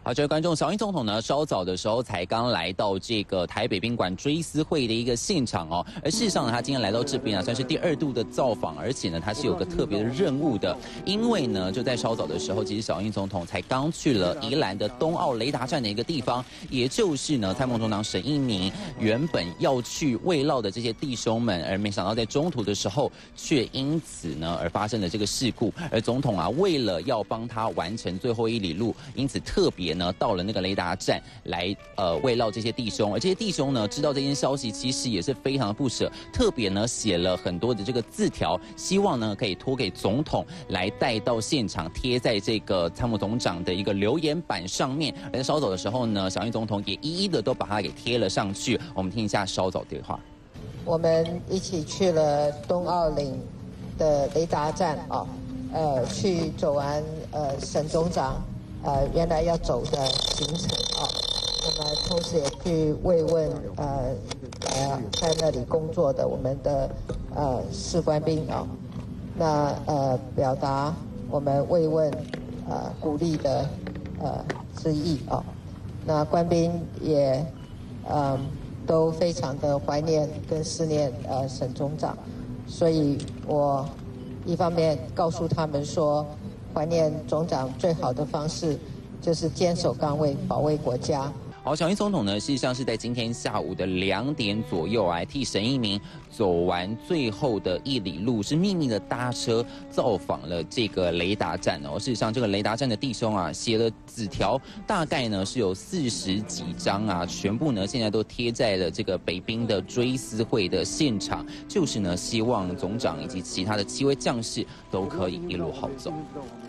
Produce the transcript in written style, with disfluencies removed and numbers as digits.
好，这位观众，小英总统呢，稍早的时候才刚来到这个台北宾馆追思会的一个现场哦。而事实上呢，他今天来到这边啊，算是第2度的造访，而且呢，他是有个特别的任务的，因为呢，就在稍早的时候，其实小英总统才刚去了宜兰的东澳雷达站的一个地方，也就是呢，参谋总长沈一鸣原本要去慰劳的这些弟兄们，而没想到在中途的时候，却因此呢而发生了这个事故。而总统啊，为了要帮他完成最后1里路，因此特别呢到了那个雷达站来慰劳这些弟兄，而这些弟兄呢知道这件消息，其实也是非常的不舍，特别呢写了很多的这个字条，希望呢可以托给总统来带到现场，贴在这个参谋总长的一个留言板上面。而在稍早的时候呢，小英总统也一一的都把它给贴了上去。我们听一下稍早对话。 我们一起去了东澳岭的雷达站啊，去走完沈总长原来要走的行程啊，那么同时也去慰问在那里工作的我们的士官兵啊，那表达我们慰问鼓励的之意啊，那官兵也都非常的怀念跟思念沈总长，所以我一方面告诉他们说，怀念总长最好的方式就是坚守岗位，保卫国家。 好，小英总统呢，事实上是在今天下午的2点左右啊，替沈一鸣走完最后的1里路，是秘密的搭车造访了这个雷达站哦。事实上，这个雷达站的弟兄啊，写了纸条，大概呢是有40几张啊，全部呢现在都贴在了这个北宾的追思会的现场，就是呢希望总长以及其他的7位将士都可以一路好走。